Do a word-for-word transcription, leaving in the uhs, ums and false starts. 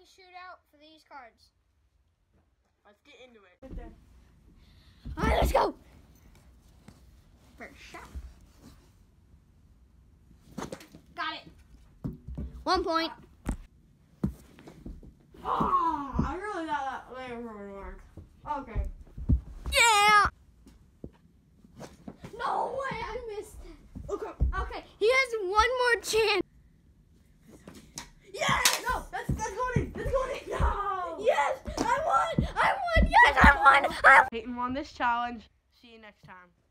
a shootout for these cards. Let's get into it. Right there. All right, let's go. First shot. Got it. One point. Oh, I really thought that way would work. Okay. Yeah. No way, I missed it. Okay. Okay, he has one more chance. Yes! No, that's that's going in. That's going in. No. Yes, I won. I won. Yes, I won. I Peyton won this challenge. See you next time.